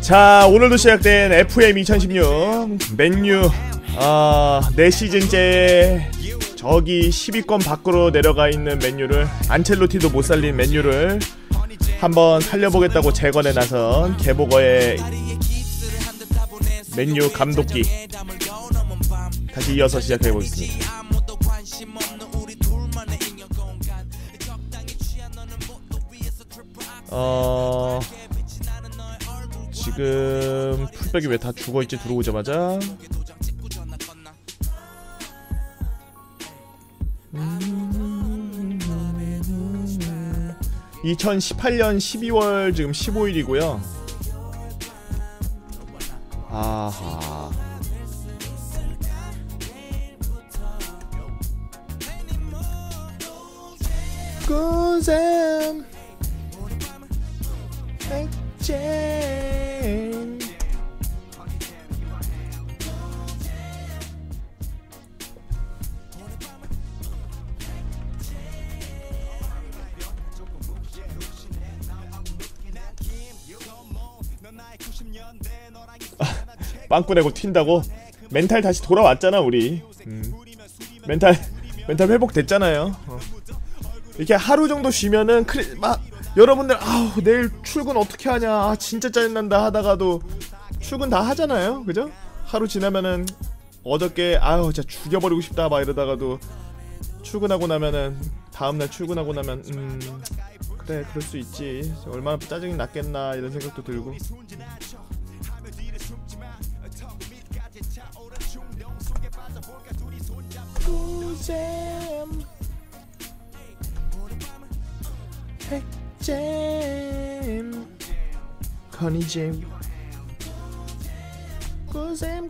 자, 오늘도 시작된 FM 2016 맨유 4시즌째 저기 10위권 밖으로 내려가 있는 맨유를, 안첼로티도 못 살린 맨유를 한번 살려보겠다고 재건에 나선 개보거의 맨유 감독기 다시 이어서 시작해보겠습니다. 지금 풀백이 왜 다 죽어있지? 들어오자마자 2018년 12월 지금 15일이고요 아하, 고샘 액잼 빵꾸 내고 튄다고? 멘탈 다시 돌아왔잖아 우리. 멘탈 회복됐잖아요. 이렇게 하루 정도 쉬면은 막 여러분들 아우 내일 출근 어떻게 하냐, 아 진짜 짜증난다 하다가도 출근 다 하잖아요, 그죠? 하루 지나면은 어저께 아우 진짜 죽여버리고 싶다 막 이러다가도 출근하고 나면은 다음날 출근하고 나면 그래 그럴 수 있지, 얼마나 짜증이 났겠나 이런 생각도 들고. 핵잼 커니잼 고샘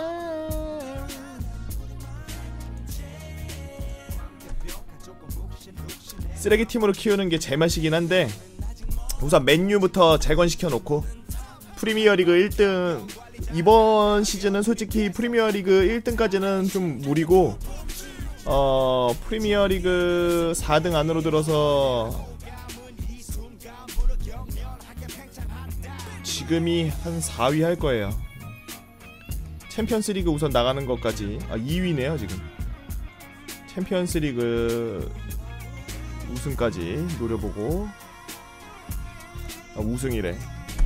쓰레기팀으로 키우는 게 제맛이긴 한데 우선 맨유부터 재건시켜놓고 프리미어리그 1등, 이번 시즌은 솔직히 프리미어리그 1등까지는 좀 무리고 프리미어리그 4등 안으로 들어서 지금이 한 4위 할 거예요. 챔피언스리그 우선 나가는 것까지 2위네요 지금. 챔피언스리그 우승까지 노려보고 우승이래.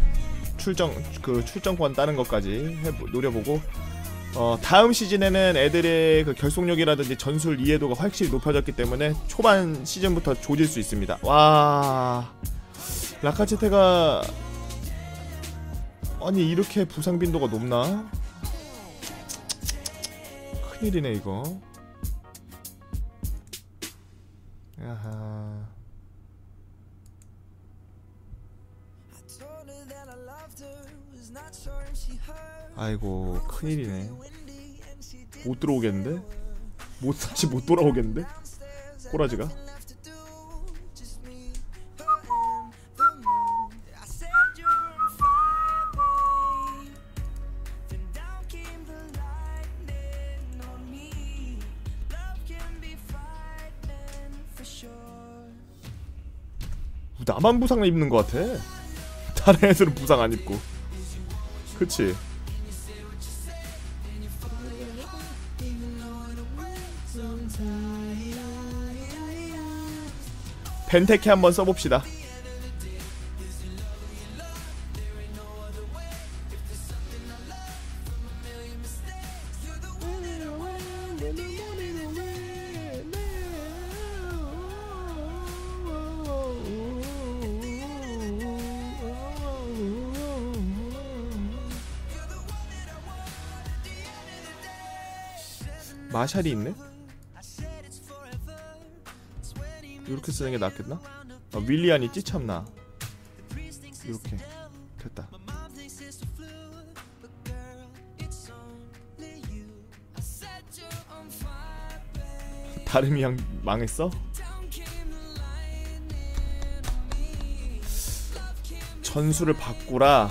출전권 따는 것까지 노려보고 다음 시즌에는 애들의 그 결속력이라든지 전술 이해도가 확실히 높아졌기 때문에 초반 시즌부터 조질 수 있습니다. 와, 라카체테가 아니 이렇게 부상 빈도가 높나? 큰일이네 이거. 야하. 아이고 큰일이네. 못 들어오겠는데? 다시 못 돌아오겠는데? 꼬라지가? 나만 부상 입는 것 같아. 다른 애들은 부상 안 입고. 그치? 벤테케 한번 써봅시다. 마샬이 있네? 이렇게 쓰는 게 낫겠나? 윌리안 있지? 참나. 이렇게 됐다. 다름이 양 망했어? 전술을 바꾸라.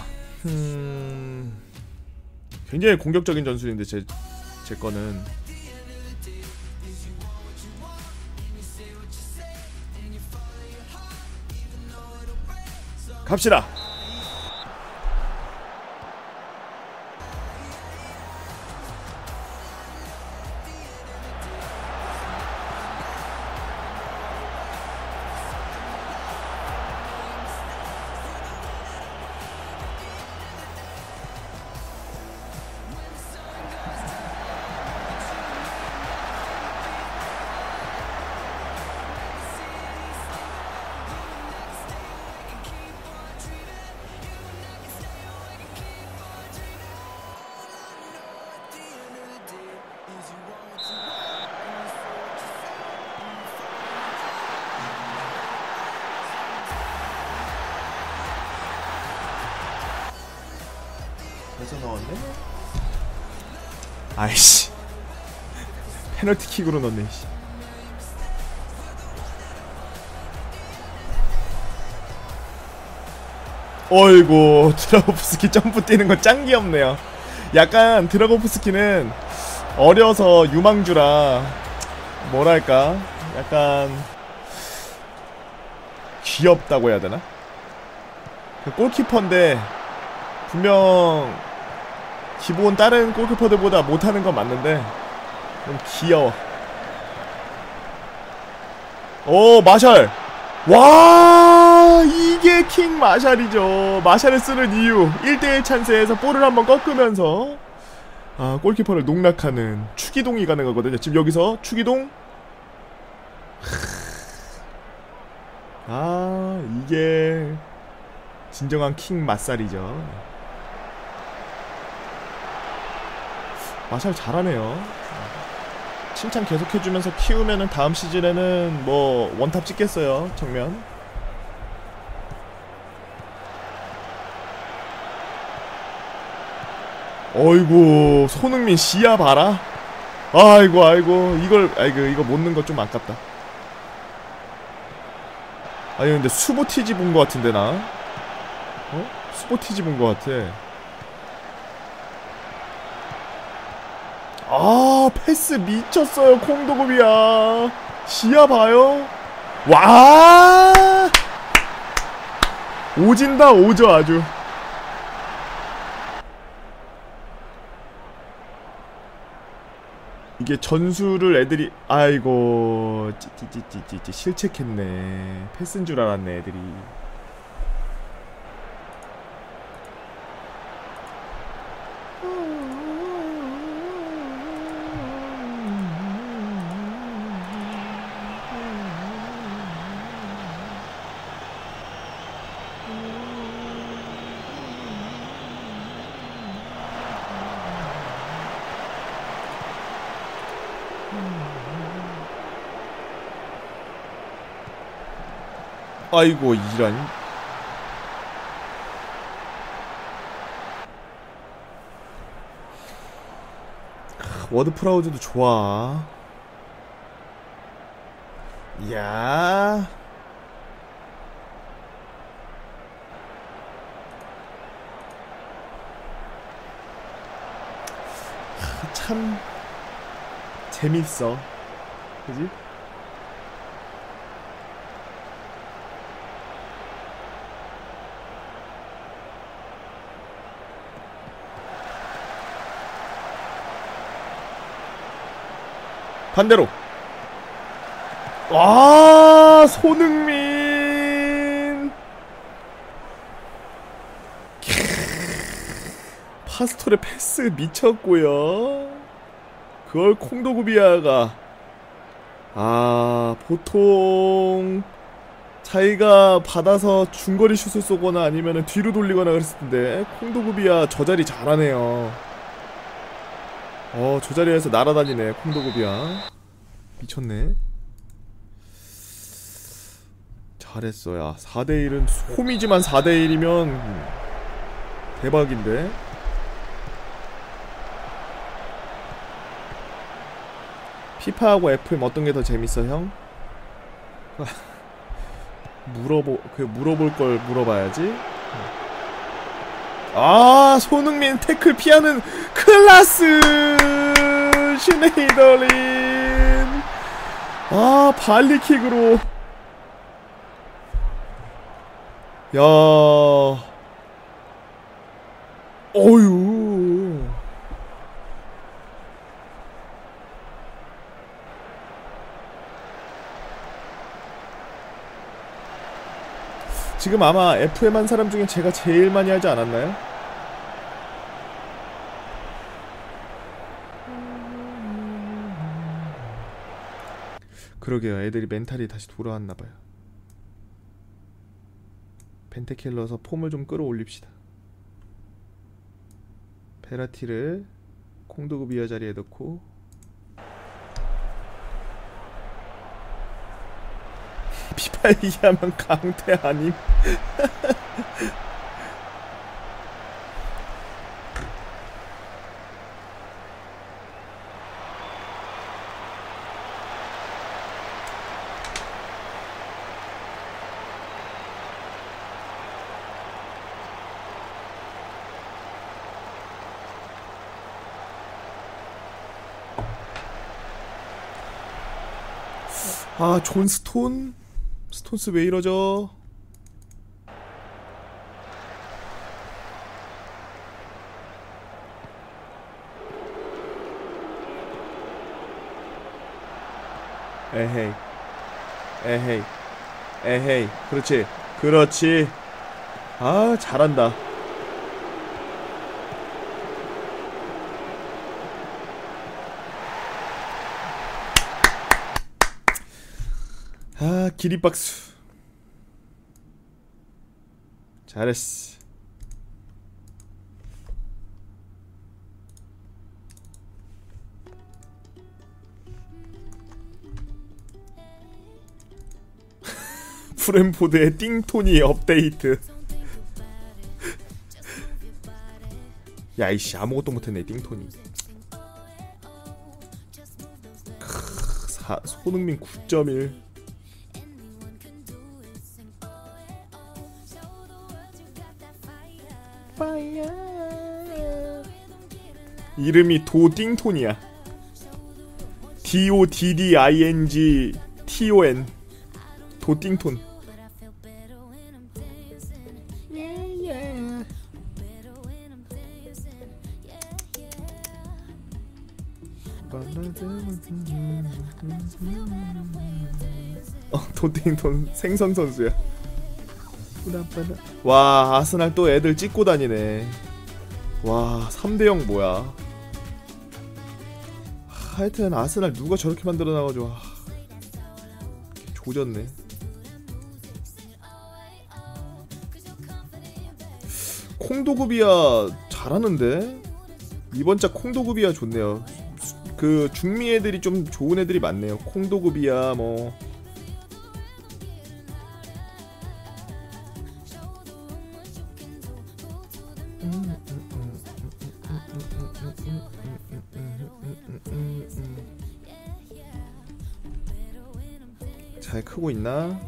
굉장히 공격적인 전술인데 제 거는 갑시다. 벌써 넣었네. 아이씨. 페널티킥으로 넣네. 씨. 어이구, 드라고프스키 점프 뛰는 거 짱 귀엽네요. 약간 드라고프스키는 어려서 유망주라 뭐랄까 약간 귀엽다고 해야 되나? 골키퍼인데 분명 기본 다른 골키퍼들보다 못하는 건 맞는데 좀 귀여워. 오, 마샬! 와, 이게 킹 마샬이죠. 마샬을 쓰는 이유, 1대1 찬스에서 볼을 한번 꺾으면서 골키퍼를 농락하는 추기동이 가능하거든요. 지금 여기서 추기동. 이게 진정한 킹 맛살이죠. 마샬 잘하네요. 칭찬 계속 해주면서 키우면은 다음 시즌에는 뭐 원탑 찍겠어요. 정면. 어이구, 손흥민 시야 봐라. 아이고 이거 못 넣은 거 좀 아깝다. 아니 근데 수보티지 본 거 같은데 나? 수보티지 본 거 같아. 패스 미쳤어요. 콩도급이야. 시야 봐요. 와, 오진다 오죠 아주. 이게 전술을 애들이 아이고 찌찌찌찌찌 실책했네. 패스인 줄 알았네 애들이. 아이고 이런. 워드 프라우즈도 좋아. 이야. 참 재밌어. 그지? 반대로. 와, 손흥민. 파스토의 패스 미쳤고요. 그걸 콩도구비아가 보통 자기가 받아서 중거리 슛을 쏘거나 아니면 뒤로 돌리거나 그랬을 텐데 콩도구비아 저 자리 잘하네요. 저 자리에서 날아다니네 콩도구비아. 미쳤네. 잘했어. 야 4대1은 홈이지만 4대1이면 대박인데. 피파하고 FM 어떤게 더 재밌어 형? 물어볼 걸 물어봐야지. 손흥민 태클 피하는 클라스. 슈네이더린. 발리킥으로. 야. 어휴. 지금 아마 FM 한 사람 중에 제가 제일 많이 하지 않았나요? 그러게요. 애들이 멘탈이 다시 돌아왔나봐요. 펜테켈러서 폼을 좀 끌어올립시다. 페라티를 콩도구비아 자리에 넣고. 피파 얘기하면 강퇴 아님? 아, 존 스톤? 스톤스 왜 이러죠? 에헤이. 에헤이. 에헤이. 그렇지. 그렇지. 아, 잘한다. 아, 기립박수. 잘했어. 프랜포드의 띵토니 업데이트. 야, 이씨, 아무것도 못했네 띵토니. 손흥민 9.1. 이름이 도띵톤이야. DODDINGTON. 도띵톤. 도띵톤 생선 선수야. 와, 아스날 또 애들 찍고 다니네. 와, 3대0 뭐야. 하여튼 아스날 누가 저렇게 만들어놔가지고 조졌네. 콩도구비야 잘하는데? 이번 작 콩도구비야 좋네요. 그 중미 애들이 좀 좋은 애들이 많네요. 콩도구비야 뭐 잘 크고 있나?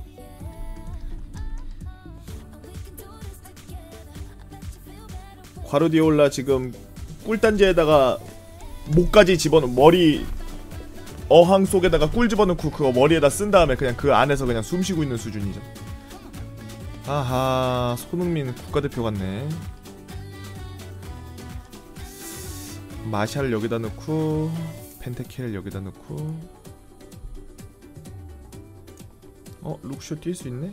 과르디올라 지금 꿀단지에다가 목까지 집어넣은 머리 어항 속에다가 꿀 집어넣고 그거 머리에다 쓴 다음에 그냥 그 안에서 그냥 숨 쉬고 있는 수준이죠. 아하, 손흥민 국가대표 같네. 마샬 여기다 넣고 펜테켈 여기다 넣고. 룩쇼 뛸 수 있네?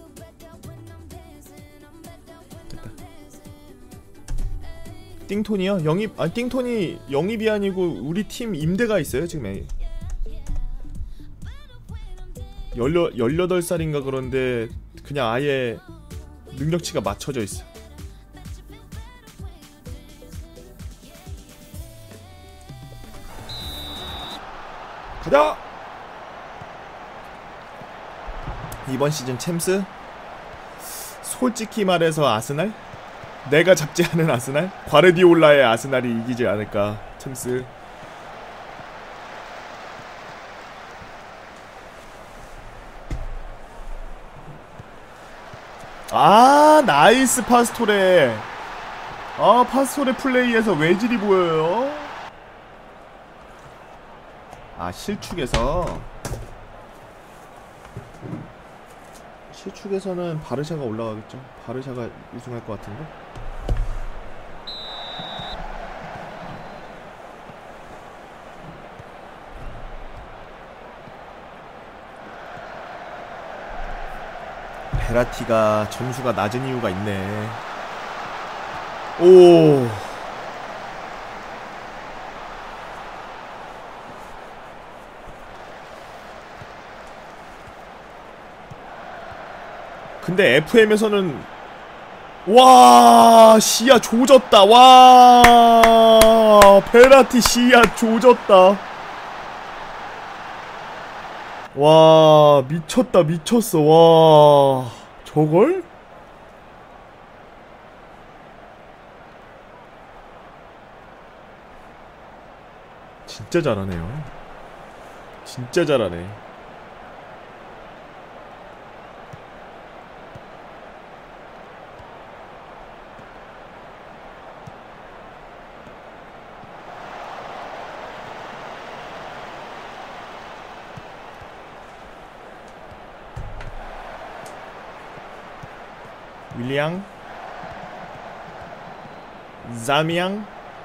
됐다. 띵톤이요? 영입, 아니 띵톤이 영입이 아니고 우리 팀 임대가 있어요 지금. 18살인가 그런데 그냥 아예 능력치가 맞춰져 있어. 가자! 이번 시즌 챔스? 솔직히 말해서 아스날? 내가 잡지 않은 아스날? 과르디올라의 아스날이 이기지 않을까. 챔스. 아, 나이스 파스토레. 아, 파스토레 플레이에서 외질이 보여요. 아, 실축에서는 바르샤가 올라가겠죠. 바르샤가 우승할 것 같은데. 베라티가 점수가 낮은 이유가 있네. 오. 근데 FM에서는 와, 시야 조졌다. 와, 베라티 시야 조졌다. 와, 미쳤다, 미쳤어. 와, 저걸? 진짜 잘하네요. 진짜 잘하네. 윌리앙, 자미앙,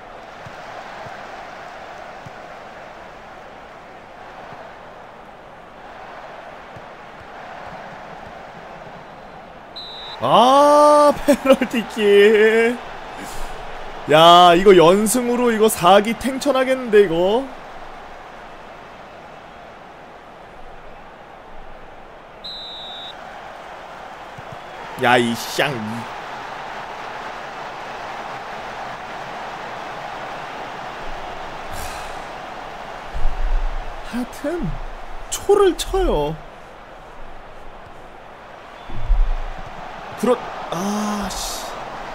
아, 페널티킥. 야, 이거 연승으로 이거 4기 탱천하겠는데 이거. 야, 이 쌍. 하여튼 초를 쳐요. 아씨.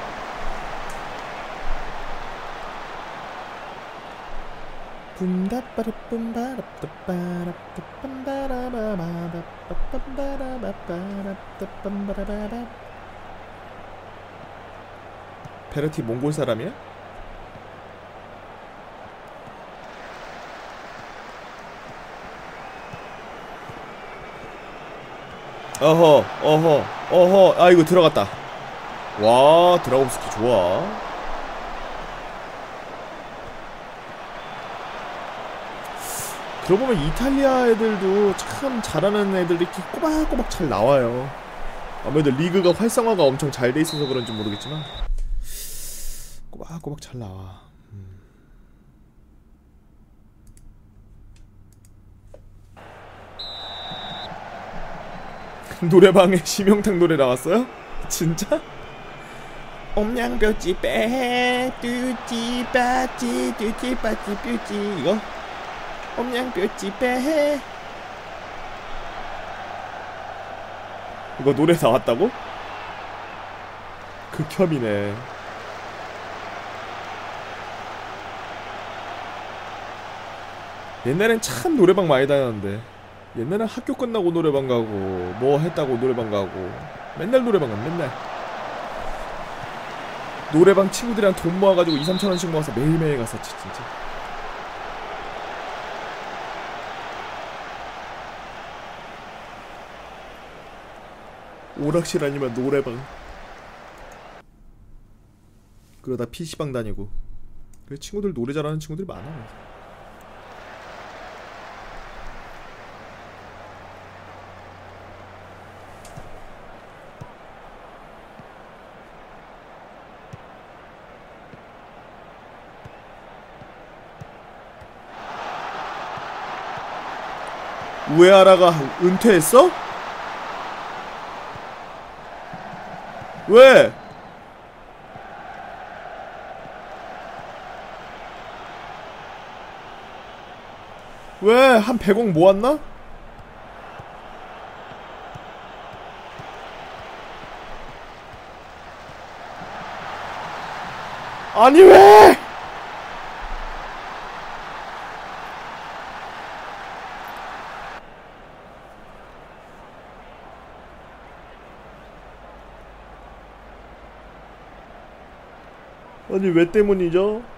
베르티 몽골 사람이야? 어허. 아, 이거 들어갔다. 와, 드라곤스키 좋아. 그러고 보면 이탈리아 애들도 참 잘하는 애들이 이렇게 꼬박꼬박 잘 나와요. 아무래도 리그가 활성화가 엄청 잘 돼 있어서 그런지 모르겠지만 꼬박꼬박 잘 나와. 노래방에 심영탁 노래 나왔어요? 진짜? 옴냥뼈찌 빼 뚜찌 빠찌 뚜찌 빠찌 뾰찌 이거? 옴냥뼈찌 빼 이거 노래 나왔다고? 극혐이네. 옛날엔 참 노래방 많이 다녔는데 옛날엔 학교 끝나고 노래방 가고 뭐 했다고 노래방 가고 맨날 노래방 가. 맨날 노래방 친구들이랑 돈 모아가지고 2-3천원씩 모아서 매일매일 갔었지 진짜. 오락실 아니면 노래방. 그러다 PC방 다니고. 그래, 친구들 노래 잘하는 친구들이 많아. 우에하라가 은퇴했어? 왜? 왜? 한 100억 모았나? 아니 왜? 아니 왜 때문이죠?